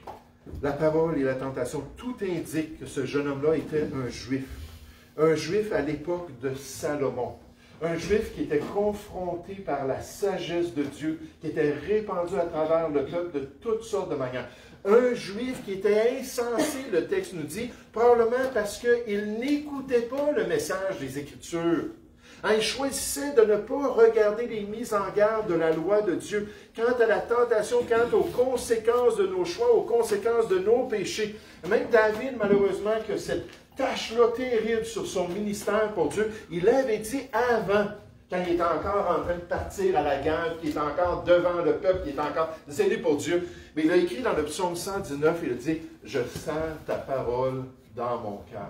La parole et la tentation, tout indique que ce jeune homme-là était un juif. Un juif à l'époque de Salomon. Un juif qui était confronté par la sagesse de Dieu, qui était répandu à travers le peuple de toutes sortes de manières. Un juif qui était insensé, le texte nous dit, probablement parce qu'il n'écoutait pas le message des Écritures. Il choisissait de ne pas regarder les mises en garde de la loi de Dieu quant à la tentation, quant aux conséquences de nos choix, aux conséquences de nos péchés. Même David, malheureusement, que cette tâche-là terrible sur son ministère pour Dieu, il l'avait dit avant, quand il était encore en train de partir à la guerre, qu'il était encore devant le peuple, qu'il était encore zélé pour Dieu. Mais il a écrit dans le psaume cent dix-neuf, il a dit « Je sens ta parole dans mon cœur,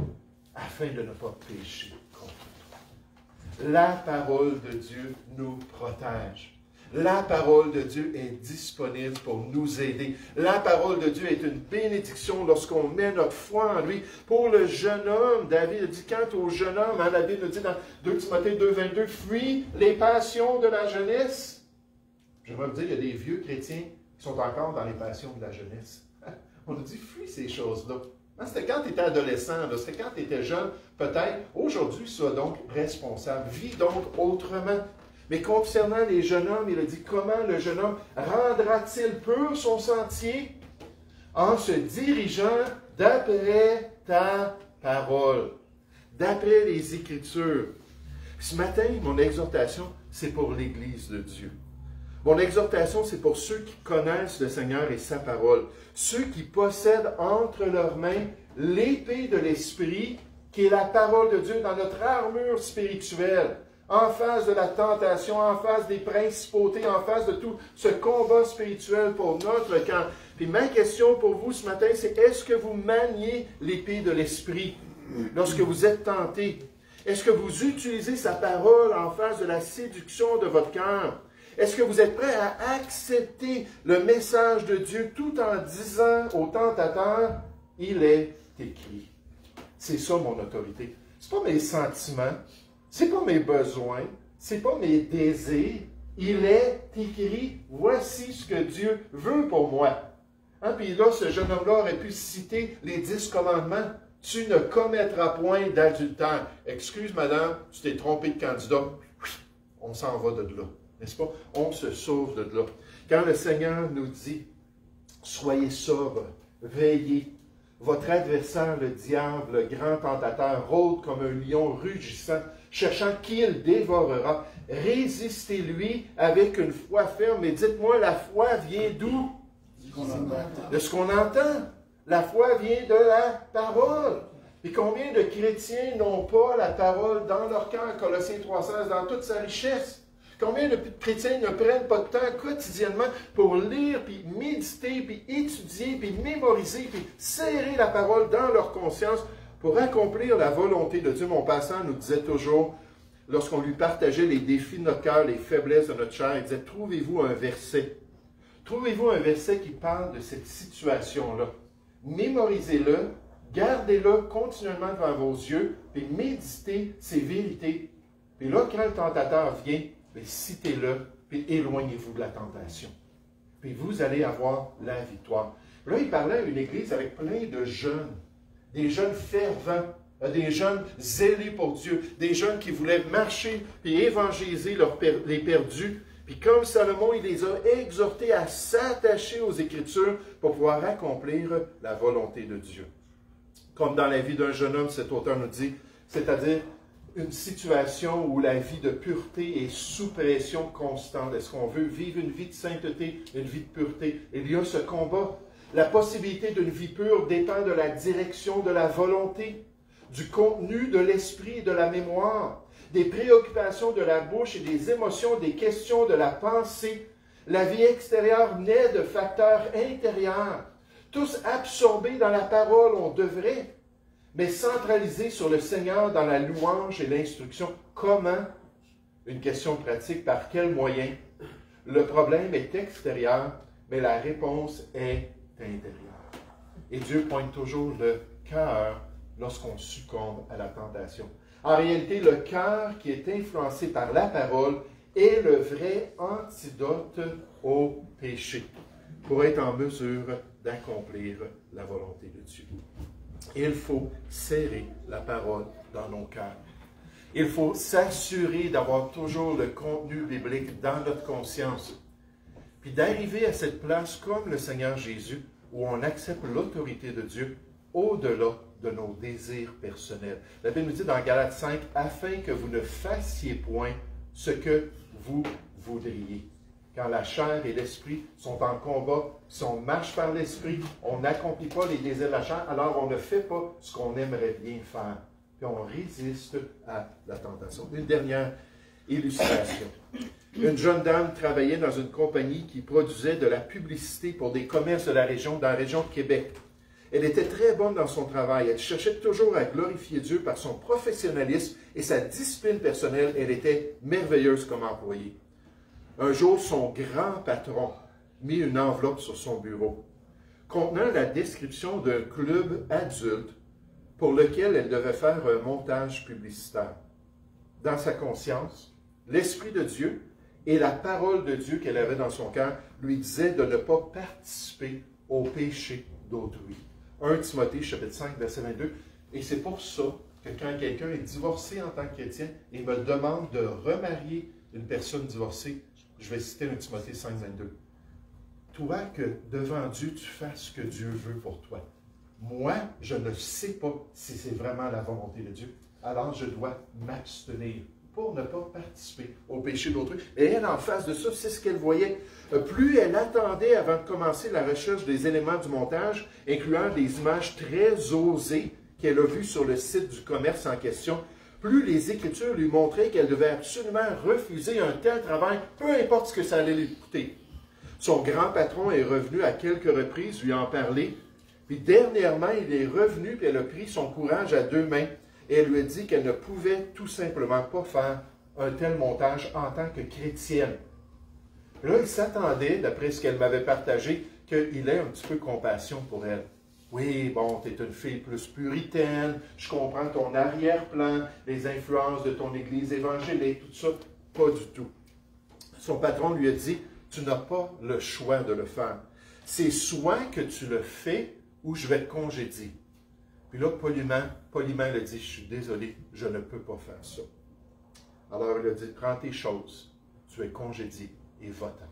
afin de ne pas pécher contre toi. » La parole de Dieu nous protège. La parole de Dieu est disponible pour nous aider. La parole de Dieu est une bénédiction lorsqu'on met notre foi en lui. Pour le jeune homme, David a dit, quant au jeune homme, hein, la Bible nous dit dans deux Timothée deux, vingt-deux, « Fuis les passions de la jeunesse. » J'aimerais vous dire, il y a des vieux chrétiens qui sont encore dans les passions de la jeunesse. On nous dit, fuis ces choses-là. C'était quand tu étais adolescent, c'était quand tu étais jeune, peut-être. Aujourd'hui, sois donc responsable. Vis donc autrement. Mais concernant les jeunes hommes, il a dit, comment le jeune homme rendra-t-il pur son sentier? En se dirigeant d'après ta parole, d'après les Écritures. Ce matin, mon exhortation, c'est pour l'Église de Dieu. Mon exhortation, c'est pour ceux qui connaissent le Seigneur et sa parole, ceux qui possèdent entre leurs mains l'épée de l'Esprit, qui est la parole de Dieu dans notre armure spirituelle, en face de la tentation, en face des principautés, en face de tout ce combat spirituel pour notre camp. Puis ma question pour vous ce matin, c'est est-ce que vous maniez l'épée de l'Esprit lorsque vous êtes tentés? Est-ce que vous utilisez sa parole en face de la séduction de votre cœur? Est-ce que vous êtes prêt à accepter le message de Dieu tout en disant au tentateur, il est écrit. C'est ça mon autorité. Ce n'est pas mes sentiments, ce n'est pas mes besoins, ce n'est pas mes désirs. Il est écrit, voici ce que Dieu veut pour moi. Hein? Puis là, ce jeune homme-là aurait pu citer les dix commandements. Tu ne commettras point d'adultère. Excuse, madame, tu t'es trompé de candidat. On s'en va de là. N'est-ce pas? On se sauve de là. Quand le Seigneur nous dit, soyez sobres, veillez. Votre adversaire, le diable, le grand tentateur, rôde comme un lion rugissant, cherchant qui il dévorera. Résistez-lui avec une foi ferme. Et dites-moi, la foi vient d'où? De ce qu'on entend. La foi vient de la parole. Et combien de chrétiens n'ont pas la parole dans leur cœur, Colossiens trois seize, dans toute sa richesse? Combien de chrétiens ne prennent pas de temps quotidiennement pour lire, puis méditer, puis étudier, puis mémoriser, puis serrer la parole dans leur conscience pour accomplir la volonté de Dieu? Mon pasteur nous disait toujours, lorsqu'on lui partageait les défis de notre cœur, les faiblesses de notre chair, il disait, trouvez-vous un verset. Trouvez-vous un verset qui parle de cette situation-là. Mémorisez-le, gardez-le continuellement devant vos yeux, puis méditez ces vérités. Puis là, quand le tentateur vient, citez-le, puis éloignez-vous de la tentation. Puis vous allez avoir la victoire. Là, il parlait à une église avec plein de jeunes, des jeunes fervents, des jeunes zélés pour Dieu, des jeunes qui voulaient marcher et évangéliser leurs per les perdus. Puis comme Salomon, il les a exhortés à s'attacher aux Écritures pour pouvoir accomplir la volonté de Dieu. Comme dans la vie d'un jeune homme, cet auteur nous dit, c'est-à-dire une situation où la vie de pureté est sous pression constante. Est-ce qu'on veut vivre une vie de sainteté, une vie de pureté? Il y a ce combat. La possibilité d'une vie pure dépend de la direction de la volonté, du contenu de l'esprit et de la mémoire, des préoccupations de la bouche et des émotions, des questions de la pensée. La vie extérieure naît de facteurs intérieurs. Tous absorbés dans la parole, on devrait, mais centralisés sur le Seigneur dans la louange et l'instruction. Comment? Une question pratique, par quel moyen? Le problème est extérieur, mais la réponse est intérieure. Et Dieu pointe toujours le cœur lorsqu'on succombe à la tentation. En réalité, le cœur qui est influencé par la parole est le vrai antidote au péché pour être en mesure d'accomplir la volonté de Dieu. Il faut serrer la parole dans nos cœurs. Il faut s'assurer d'avoir toujours le contenu biblique dans notre conscience, puis d'arriver à cette place comme le Seigneur Jésus, où on accepte l'autorité de Dieu au-delà de nos désirs personnels. La Bible nous dit dans Galates cinq, « Afin que vous ne fassiez point ce que vous voudriez. » Quand la chair et l'esprit sont en combat, si on marche par l'esprit, on n'accomplit pas les désirs de la chair, alors on ne fait pas ce qu'on aimerait bien faire. Puis on résiste à la tentation. Une dernière illustration. Une jeune dame travaillait dans une compagnie qui produisait de la publicité pour des commerces de la région, dans la région de Québec. Elle était très bonne dans son travail. Elle cherchait toujours à glorifier Dieu par son professionnalisme et sa discipline personnelle. Elle était merveilleuse comme employée. Un jour, son grand patron mit une enveloppe sur son bureau contenant la description d'un club adulte pour lequel elle devait faire un montage publicitaire. Dans sa conscience, l'Esprit de Dieu et la parole de Dieu qu'elle avait dans son cœur lui disaient de ne pas participer au péché d'autrui. premier Timothée, chapitre cinq, verset vingt-deux. Et c'est pour ça que quand quelqu'un est divorcé en tant que chrétien et me demande de remarier une personne divorcée, je vais citer premier Timothée cinq, vingt-deux. Toi, que devant Dieu, tu fasses ce que Dieu veut pour toi. Moi, je ne sais pas si c'est vraiment la volonté de Dieu. Alors, je dois m'abstenir pour ne pas participer au péché d'autrui. Et elle, en face de ça, c'est ce qu'elle voyait. Plus elle attendait avant de commencer la recherche des éléments du montage, incluant des images très osées qu'elle a vues sur le site du commerce en question, plus les Écritures lui montraient qu'elle devait absolument refuser un tel travail, peu importe ce que ça allait lui coûter. Son grand patron est revenu à quelques reprises lui en parler, puis dernièrement, il est revenu, puis elle a pris son courage à deux mains, et elle lui a dit qu'elle ne pouvait tout simplement pas faire un tel montage en tant que chrétienne. Là, il s'attendait, d'après ce qu'elle m'avait partagé, qu'il ait un petit peu compassion pour elle. Oui, bon, tu es une fille plus puritaine, je comprends ton arrière-plan, les influences de ton église évangélique, tout ça. Pas du tout. Son patron lui a dit, tu n'as pas le choix de le faire. C'est soit que tu le fais ou je vais te congédier. Puis là, poliment, poliment, elle a dit, je suis désolé, je ne peux pas faire ça. Alors, il a dit, prends tes choses, tu es congédié et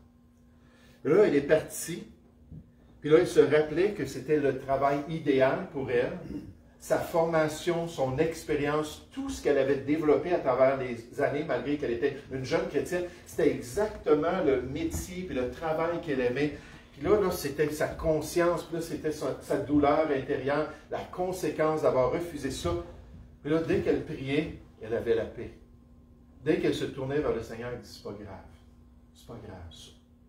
va-t'en. Là, elle est partie. Puis là, il se rappelait que c'était le travail idéal pour elle, sa formation, son expérience, tout ce qu'elle avait développé à travers les années, malgré qu'elle était une jeune chrétienne, c'était exactement le métier et le travail qu'elle aimait. Puis là, là c'était sa conscience, puis là, c'était sa, sa douleur intérieure, la conséquence d'avoir refusé ça. Puis là, dès qu'elle priait, elle avait la paix. Dès qu'elle se tournait vers le Seigneur, elle dit, c'est pas grave, c'est pas grave ça.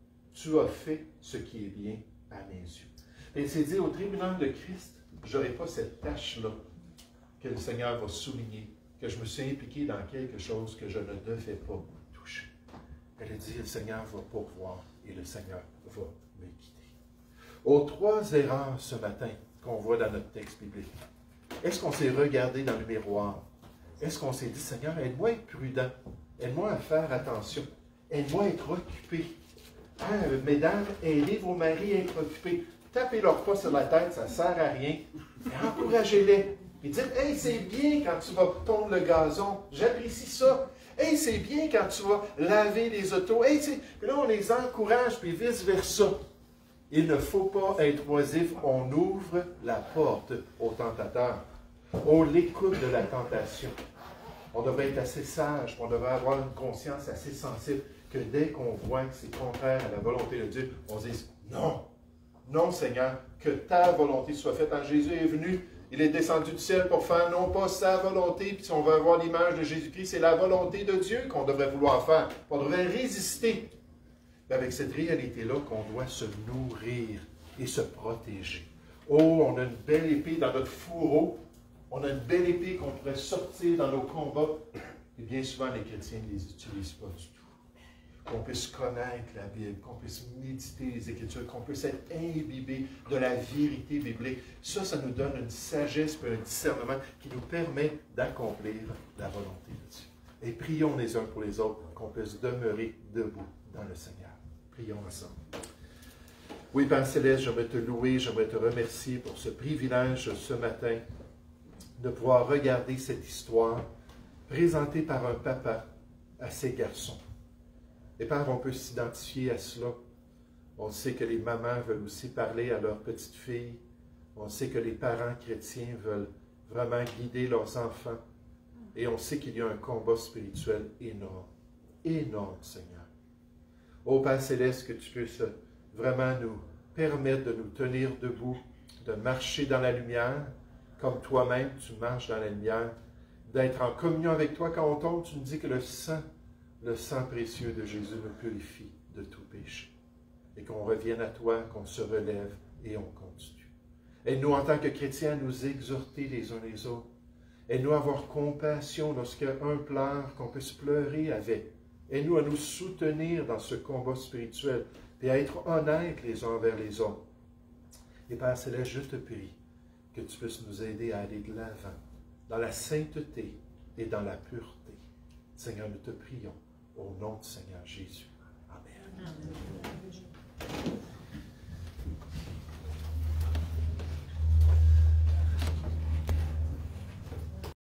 Tu as fait ce qui est bien à mes yeux. Et il s'est dit, au tribunal de Christ, je n'aurai pas cette tâche-là que le Seigneur va souligner, que je me suis impliqué dans quelque chose que je ne devais pas toucher. Elle a dit, le Seigneur va pourvoir et le Seigneur va me guider. Aux trois erreurs ce matin qu'on voit dans notre texte biblique, est-ce qu'on s'est regardé dans le miroir? Est-ce qu'on s'est dit, Seigneur, aide-moi à être prudent, aide-moi à faire attention, aide-moi à être occupé. Ah, mesdames, aidez vos maris à être occupés. taper leur pas sur la tête, ça ne sert à rien. Encouragez-les. Et dites, hey, c'est bien quand tu vas tondre le gazon. J'apprécie ça. Hey, c'est bien quand tu vas laver les autos. Hey, c'est... Puis là, on les encourage, puis vice-versa. Il ne faut pas être oisif. On ouvre la porte au tentateur. On l'écoute de la tentation. On devrait être assez sage, on devrait avoir une conscience assez sensible que dès qu'on voit que c'est contraire à la volonté de Dieu, on se dise non, non Seigneur, que ta volonté soit faite. Quand Jésus est venu, il est descendu du ciel pour faire non pas sa volonté, puis si on veut avoir l'image de Jésus-Christ, c'est la volonté de Dieu qu'on devrait vouloir faire. On devrait résister. Mais avec cette réalité-là qu'on doit se nourrir et se protéger. Oh, on a une belle épée dans notre fourreau. On a une belle épée qu'on pourrait sortir dans nos combats. Et bien souvent, les chrétiens ne les utilisent pas du tout. Qu'on puisse connaître la Bible, qu'on puisse méditer les Écritures, qu'on puisse être imbibé de la vérité biblique. Ça, ça nous donne une sagesse et un discernement qui nous permet d'accomplir la volonté de Dieu. Et prions les uns pour les autres, qu'on puisse demeurer debout dans le Seigneur. Prions ensemble. Oui, Père Céleste, j'aimerais te louer, j'aimerais te remercier pour ce privilège ce matin de pouvoir regarder cette histoire présentée par un papa à ses garçons. Et Père, on peut s'identifier à cela. On sait que les mamans veulent aussi parler à leurs petites filles. On sait que les parents chrétiens veulent vraiment guider leurs enfants. Et on sait qu'il y a un combat spirituel énorme. Énorme, Seigneur. Ô Père Céleste, que tu puisses vraiment nous permettre de nous tenir debout, de marcher dans la lumière, comme toi-même, tu marches dans la lumière, d'être en communion avec toi. Quand on tombe, tu nous dis que le sang, le sang précieux de Jésus nous purifie de tout péché. Et qu'on revienne à toi, qu'on se relève et on continue. Aide-nous en tant que chrétiens à nous exhorter les uns les autres. Aide-nous à avoir compassion lorsqu'un pleure, qu'on puisse pleurer avec. Aide-nous à nous soutenir dans ce combat spirituel et à être honnêtes les uns envers les autres. Et Père Céleste, je te prie que tu puisses nous aider à aller de l'avant, dans la sainteté et dans la pureté. Seigneur, nous te prions au nom du Seigneur Jésus.